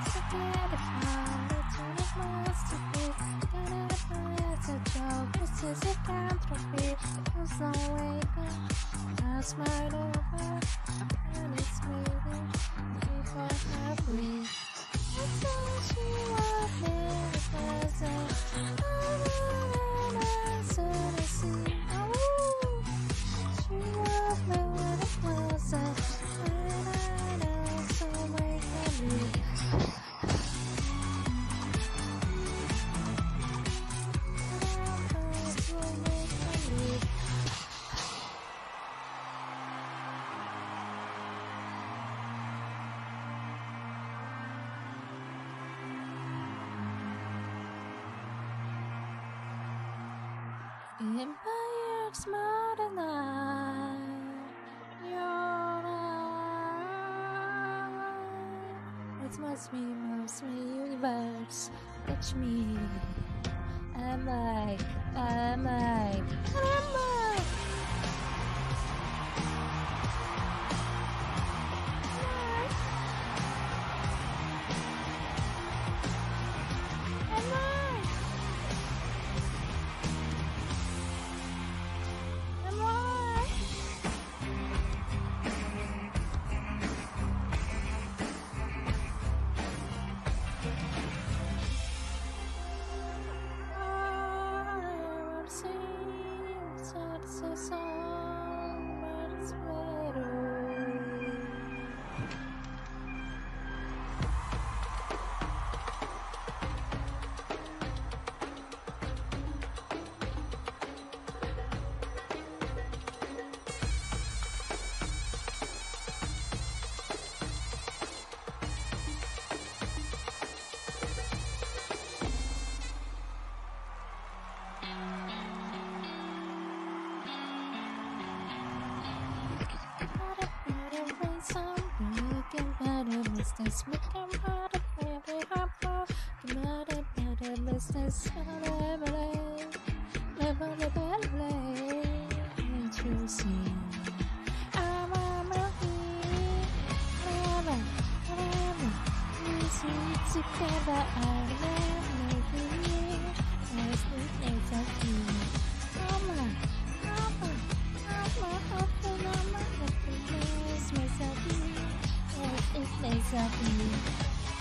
Smile over and it's moving before happily. It's so she was never present. And as soon as she was never present. And I know so make happy. Empire smart and your eye. It must be most me universe. Touch me. I'm like. Business, make them hard, baby, hopper. Better business, never to see. I'm easy together. I love you. As the days of you. It's of you.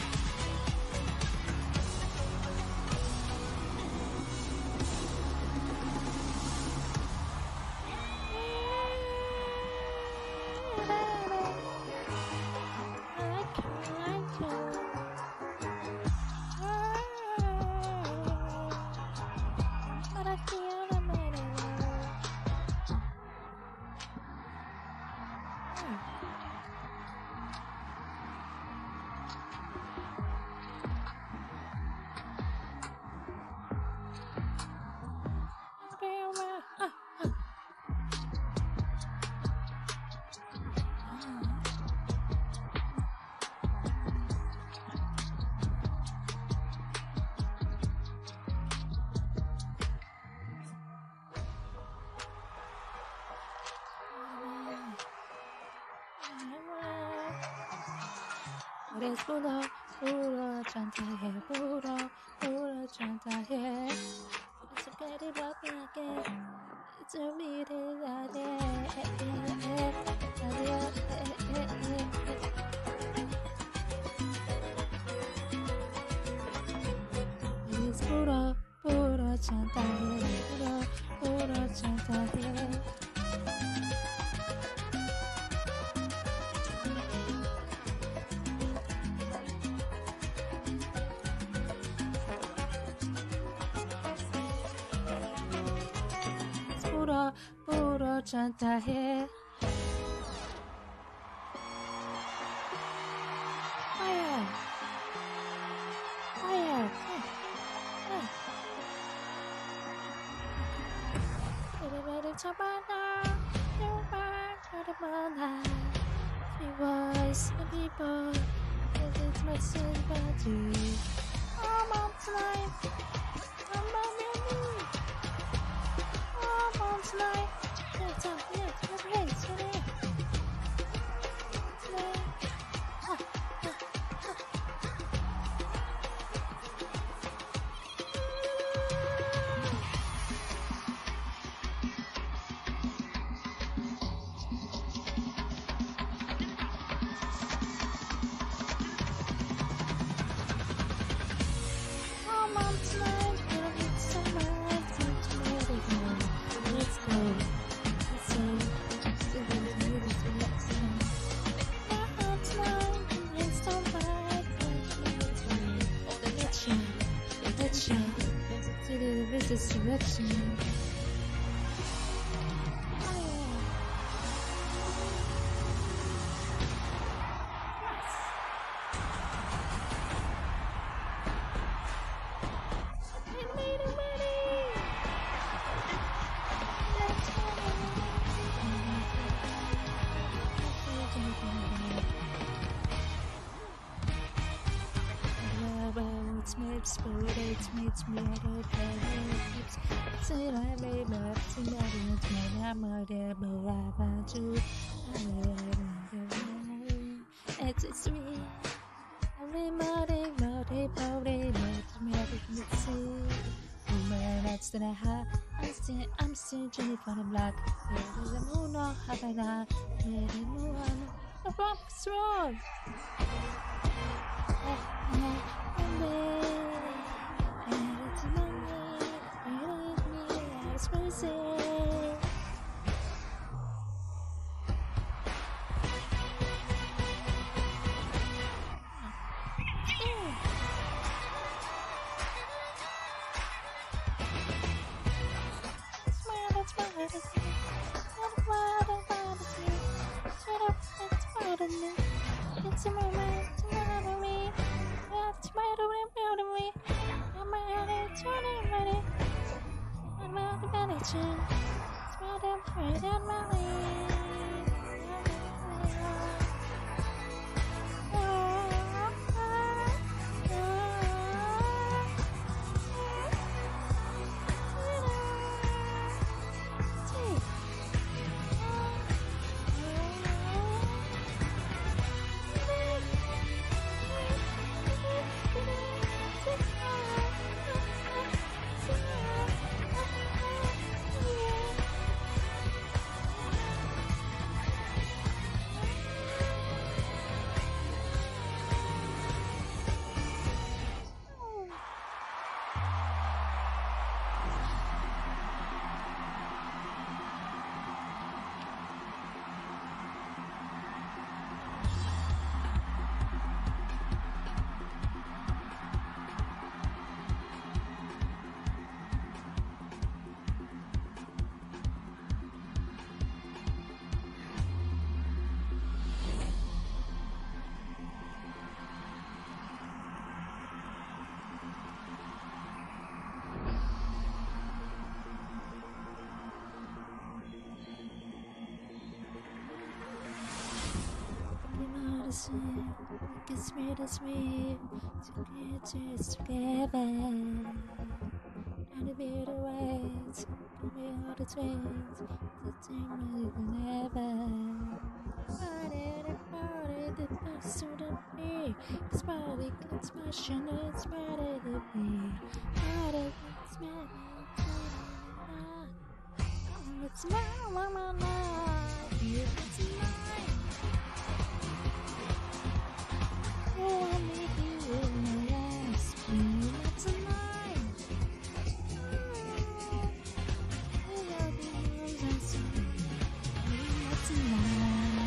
불어 잔다해 불어 잔다해 색깔이 바뀌게 준비를 하래 불어 잔다해 불어 잔다해 불어 잔다해 Fire everybody 잡아놔 everybody voice of people it's my sympathy I'm on tonight I'm on your knee I'm on tonight this direction. It's me out of heaven. Say I may not tonight, it's my name, but I want to. It's me. Every morning, that's the night. I'm still Jenny from the block. There's a moon or Havana. There's a moon. The rock's wrong. It's a moment to remember me. That's my remember me. I'm ready to remember it. I'm out of management. It's my damn friend and my it's me to get together. And the better ways, give me all the twins, the thing more than ever. Party, the best to the me. It's party, it's passion, it's ready to be. Party, it's me, it's my life, it's mine. Oh, I need you in my last dream tonight. Without the words I say, tonight.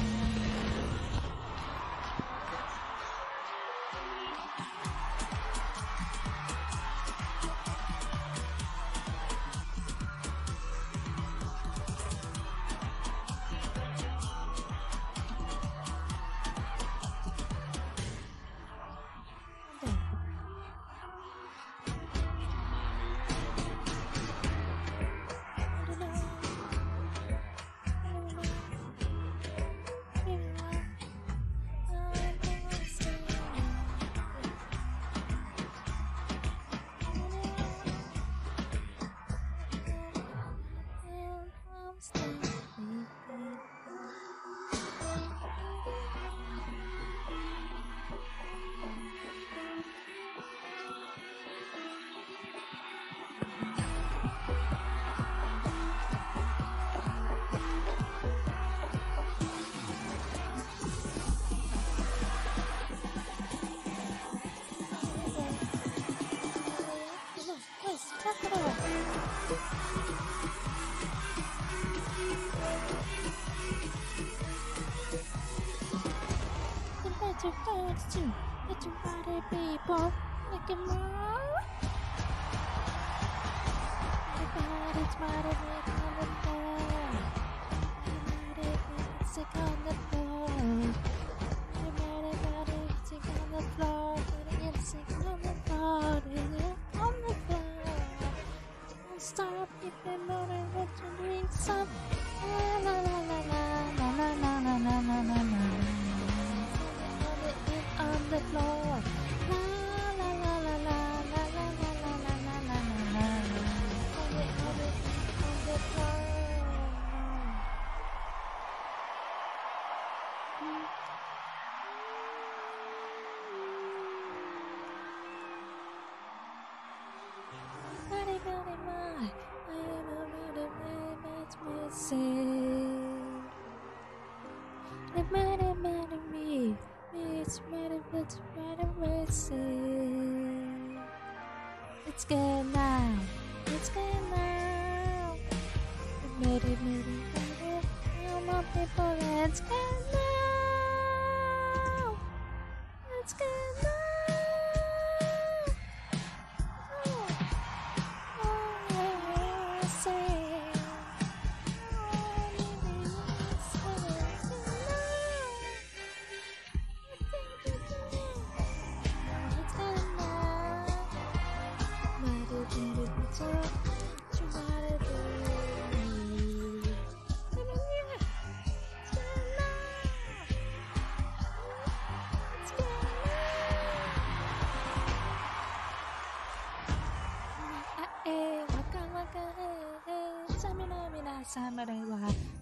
Let your body people make it more. Everybody's mighty big on the floor. Everybody sick on the floor. Everybody sick on the floor. Putting it sick on the floor. Putting it on the floor. Don't stop if you're moving with your drinks up. La la la la la la la la la la la la. Put it on the floor. La la la la la la la la la la la la la. Put it on the floor. Body, body, my, I am a body, it's missing. The matter, matter, me, it's matter, it's matter, missing. It's good now, it's good now. The matter, matter, matter, no more people, it's good now. It's good now. Samina,